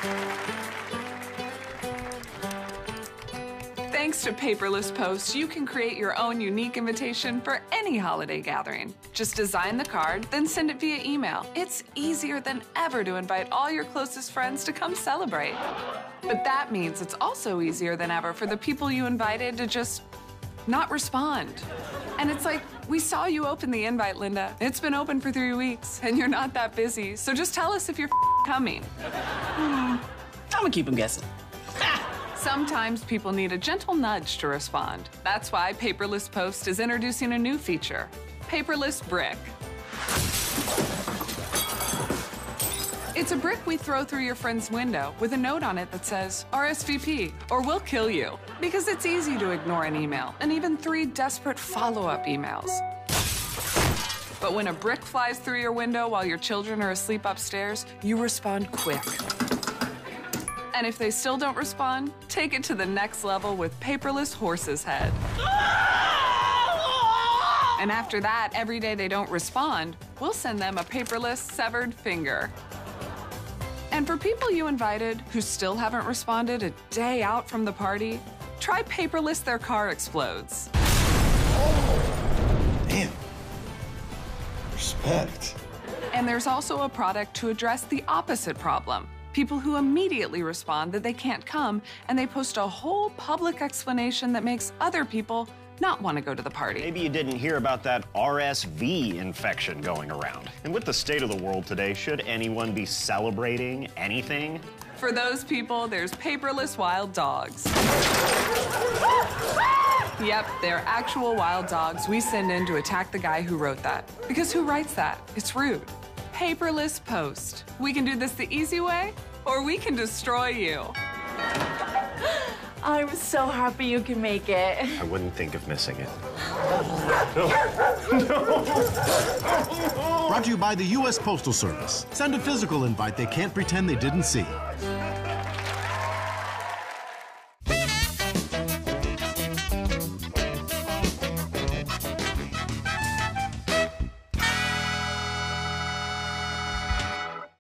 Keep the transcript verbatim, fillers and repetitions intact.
Thanks to Paperless Post, you can create your own unique invitation for any holiday gathering. Just design the card, then send it via email. It's easier than ever to invite all your closest friends to come celebrate. But that means it's also easier than ever for the people you invited to just not respond. And it's like, we saw you open the invite, Linda. It's been open for three weeks, and you're not that busy, so just tell us if you're coming. Hmm. I'm gonna keep them guessing. Sometimes people need a gentle nudge to respond. That's why Paperless Post is introducing a new feature, Paperless Brick. It's a brick we throw through your friend's window with a note on it that says, R S V P, or we'll kill you. Because it's easy to ignore an email, and even three desperate follow-up emails. But when a brick flies through your window while your children are asleep upstairs, you respond quick. And if they still don't respond, take it to the next level with Paperless Horse's Head. And after that, every day they don't respond, we'll send them a paperless severed finger. And for people you invited who still haven't responded a day out from the party, try Paperless Their Car Explodes. Oh, damn. Respect. And there's also a product to address the opposite problem. People who immediately respond that they can't come, and they post a whole public explanation that makes other people not want to go to the party. Maybe you didn't hear about that R S V infection going around. And with the state of the world today, should anyone be celebrating anything? For those people, there's Paperless Wild Dogs. Yep, they're actual wild dogs we send in to attack the guy who wrote that. Because who writes that? It's rude. Paperless Post. We can do this the easy way, or we can destroy you. I'm so happy you can make it. I wouldn't think of missing it. Brought to you by the U S Postal Service. Send a physical invite they can't pretend they didn't see.